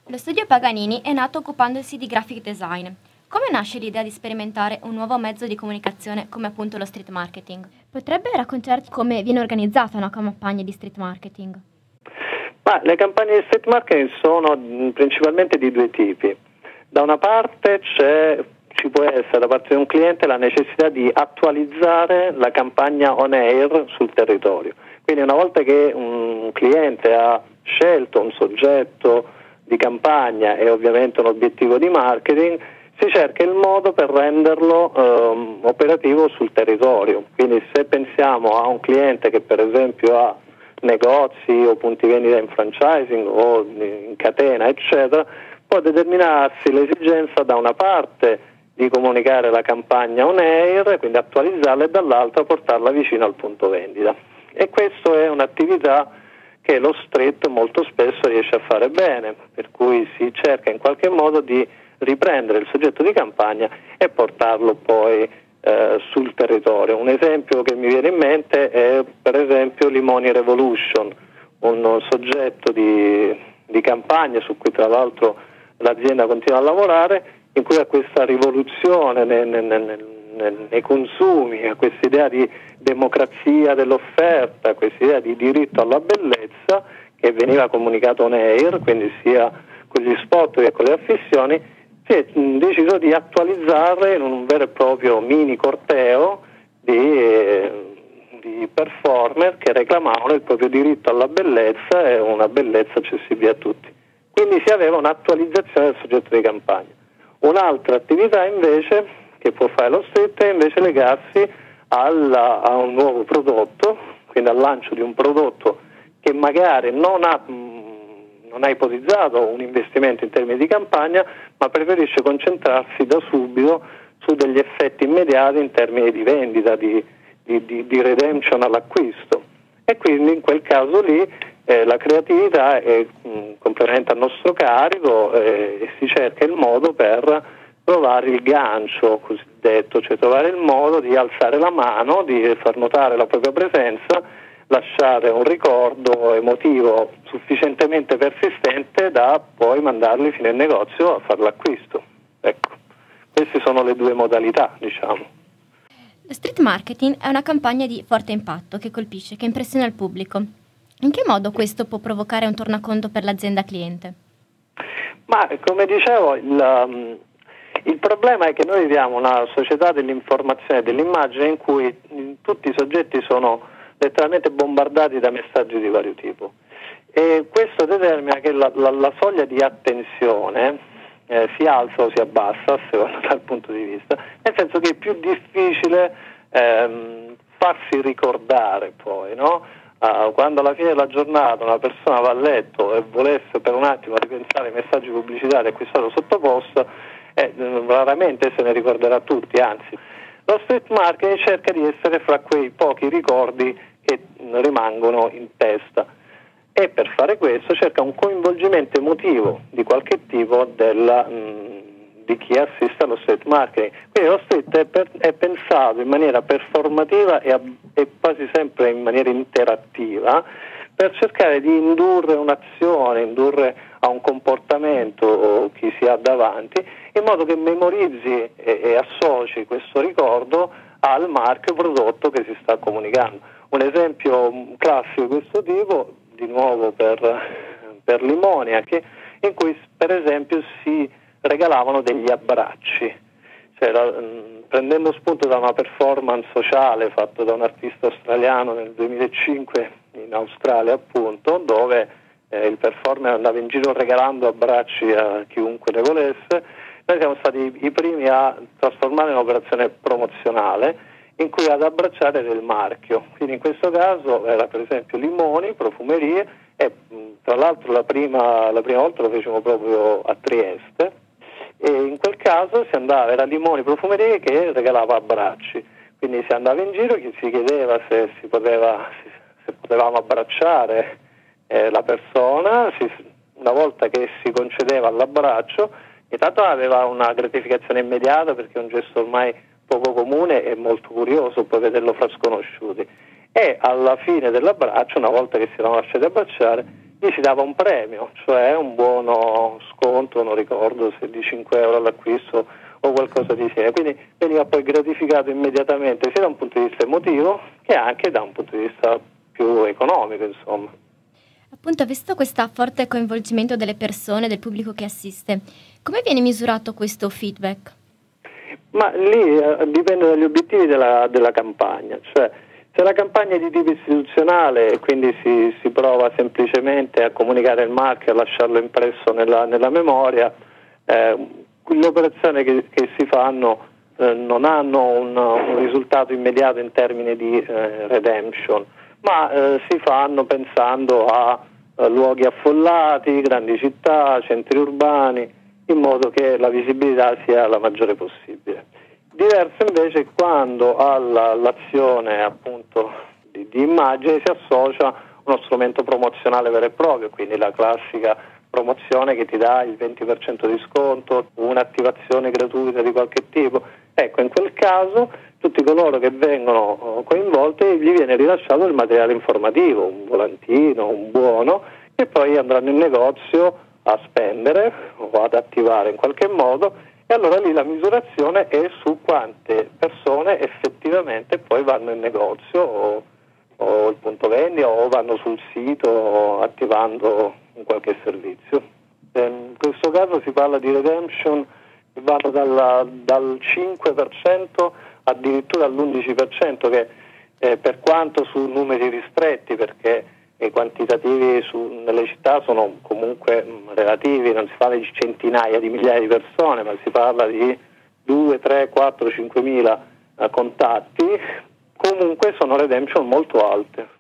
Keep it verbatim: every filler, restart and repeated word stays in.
Lo studio Paganini è nato occupandosi di graphic design. Come nasce l'idea di sperimentare un nuovo mezzo di comunicazione come appunto lo street marketing? Potrebbe raccontarci come viene organizzata una campagna di street marketing? Ma le campagne di street marketing sono principalmente di due tipi. Da una parte c'è, ci può essere da parte di un cliente la necessità di attualizzare la campagna on air sul territorio. Quindi una volta che un cliente ha scelto un soggetto di campagna e ovviamente un obiettivo di marketing, si cerca il modo per renderlo ehm, operativo sul territorio. Quindi se pensiamo a un cliente che per esempio ha negozi o punti vendita in franchising o in catena eccetera, può determinarsi l'esigenza da una parte di comunicare la campagna on air, quindi attualizzarla, e dall'altra portarla vicino al punto vendita. E questa è un'attività che lo street molto spesso riesce a fare bene, per cui si cerca in qualche modo di riprendere il soggetto di campagna e portarlo poi eh, sul territorio. Un esempio che mi viene in mente è per esempio Limoni Revolution, un soggetto di, di campagna su cui tra l'altro l'azienda continua a lavorare, in cui ha questa rivoluzione nei, nei, nei, nei consumi, a questa idea di democrazia dell'offerta, questa idea di diritto alla bellezza che veniva comunicato on air, quindi sia con gli spot che con le affissioni, si è deciso di attualizzare in un vero e proprio mini corteo di, eh, di performer che reclamavano il proprio diritto alla bellezza e una bellezza accessibile a tutti. Quindi si aveva un'attualizzazione del soggetto di campagna. Un'altra attività invece che può fare lo street è invece legarsi alla, a un nuovo prodotto, quindi al lancio di un prodotto che magari non ha, mh, non ha ipotizzato un investimento in termini di campagna, ma preferisce concentrarsi da subito su degli effetti immediati in termini di vendita, di, di, di, di redemption all'acquisto. E quindi in quel caso lì eh, la creatività è mh, completamente a nostro carico eh, e si cerca il modo per trovare il gancio cosiddetto, cioè trovare il modo di alzare la mano, di far notare la propria presenza, lasciare un ricordo emotivo sufficientemente persistente da poi mandarli fino in negozio a fare l'acquisto. Ecco, queste sono le due modalità, diciamo. Lo street marketing è una campagna di forte impatto che colpisce, che impressiona il pubblico. In che modo questo può provocare un tornaconto per l'azienda cliente? Ma come dicevo, il, il problema è che noi viviamo una società dell'informazione e dell'immagine in cui tutti i soggetti sono letteralmente bombardati da messaggi di vario tipo, e questo determina che la, la, la soglia di attenzione eh, si alza o si abbassa a seconda dal punto di vista, nel senso che è più difficile ehm, farsi ricordare poi, no? Uh, quando alla fine della giornata una persona va a letto e volesse per un attimo ripensare ai messaggi pubblicitari a cui è stato sottoposto, eh, raramente se ne ricorderà tutti, anzi lo street marketing cerca di essere fra quei pochi ricordi che rimangono in testa, e per fare questo cerca un coinvolgimento emotivo di qualche tipo della, mh, di chi assiste allo street marketing. Quindi lo street è, per, è pensato in maniera performativa e, e quasi sempre in maniera interattiva per cercare di indurre un'azione, indurre a un comportamento chi si ha davanti, in modo che memorizzi e, e associ questo ricordo al marchio prodotto che si sta comunicando. Un esempio classico di questo tipo, di nuovo per, per Limoni, anche, in cui per esempio si regalavano degli abbracci, cioè, la, mh, prendendo spunto da una performance sociale fatta da un artista australiano nel duemilacinque in Australia appunto, dove eh, il performer andava in giro regalando abbracci a chiunque ne volesse. Noi siamo stati i primi a trasformare in un'operazione promozionale in cui ad abbracciare del marchio, quindi in questo caso era per esempio Limoni, profumerie, e mh, tra l'altro la prima, la prima volta lo fecimo proprio a Trieste, e in quel caso si andava, era Limoni Profumerie che regalava abbracci, quindi si andava in giro, chi si chiedeva se si poteva, se potevamo abbracciare eh, la persona, si, una volta che si concedeva l'abbraccio, intanto aveva una gratificazione immediata perché è un gesto ormai poco comune e molto curioso poi vederlo fra sconosciuti, e alla fine dell'abbraccio, una volta che si erano lasciati abbracciare, gli si dava un premio, cioè un buono sconto, non ricordo se di cinque euro all'acquisto o qualcosa di simile, quindi veniva poi gratificato immediatamente sia da un punto di vista emotivo che anche da un punto di vista più economico, insomma. Appunto, visto questo forte coinvolgimento delle persone, del pubblico che assiste, come viene misurato questo feedback? Ma lì eh, dipende dagli obiettivi della, della campagna, cioè se la campagna è di tipo istituzionale e quindi si, si prova semplicemente a comunicare il marchio, a lasciarlo impresso nella, nella memoria, eh, le operazioni che, che si fanno eh, non hanno un, un risultato immediato in termini di eh, redemption, ma eh, si fanno pensando a eh, luoghi affollati, grandi città, centri urbani, in modo che la visibilità sia la maggiore possibile. Diverso invece quando all'azione appunto di, di immagine si associa uno strumento promozionale vero e proprio, quindi la classica promozione che ti dà il venti per cento di sconto, un'attivazione gratuita di qualche tipo. Ecco, in quel caso tutti coloro che vengono coinvolti gli viene rilasciato il materiale informativo, un volantino, un buono, che poi andranno in negozio a spendere o ad attivare in qualche modo, e allora lì la misurazione è su quante persone effettivamente poi vanno in negozio o, o il punto vendita o vanno sul sito attivando un qualche servizio. In questo caso si parla di redemption che vanno dalla, dal cinque per cento addirittura all'undici per cento, che eh, per quanto su numeri ristretti, perché i quantitativi su, nelle città sono comunque mh, relativi, non si parla di centinaia di migliaia di persone, ma si parla di due, tre, quattro, cinquemila eh, contatti, comunque sono redemption molto alte.